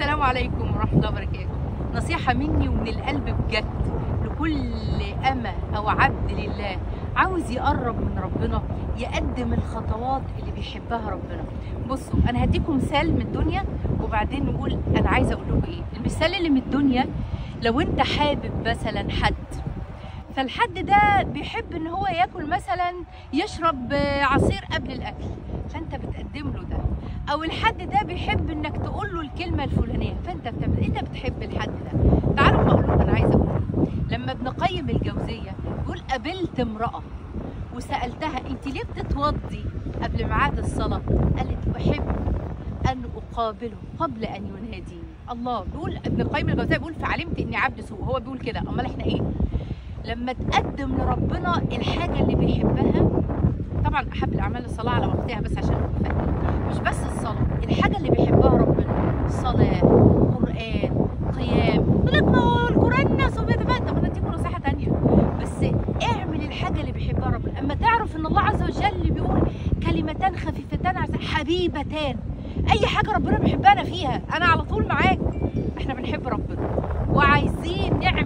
السلام عليكم ورحمة الله وبركاته. نصيحة مني ومن القلب بجد لكل أمة أو عبد لله عاوز يقرب من ربنا، يقدم الخطوات اللي بيحبها ربنا. بصوا، أنا هديكم مثال من الدنيا وبعدين نقول أنا عايزة أقول لكم إيه. المثال اللي من الدنيا، لو أنت حابب مثلا حد، فالحد ده بيحب ان هو ياكل مثلا، يشرب عصير قبل الاكل، فانت بتقدم له ده. او الحد ده بيحب انك تقول له الكلمه الفلانيه، فانت بتعمل، انت بتحب الحد ده. تعالوا بقول لكم انا عايزه اقول، لما ابن قيم الجوزيه بيقول قابلت امراه وسالتها انت ليه بتتوضي قبل ميعاد الصلاه؟ قالت احب ان اقابله قبل ان يناديني. الله، بيقول ابن قيم الجوزيه بيقول فعلمت اني عبد سوء. هو بيقول كده، امال احنا ايه؟ لما تقدم لربنا الحاجة اللي بيحبها، طبعا أحب الأعمال الصلاة على وقتها، بس عشان نفهم، مش بس الصلاة، الحاجة اللي بيحبها ربنا، صلاة، قرآن، قيام. يقول لك ما هو القرآن الناس وبيتفات، طب أنا أديكم نصيحة تانية، بس اعمل الحاجة اللي بيحبها ربنا. أما تعرف إن الله عز وجل بيقول كلمتان خفيفتان حبيبتان، أي حاجة ربنا بيحبها أنا فيها، أنا على طول معاك. إحنا بنحب ربنا وعايزين نعمل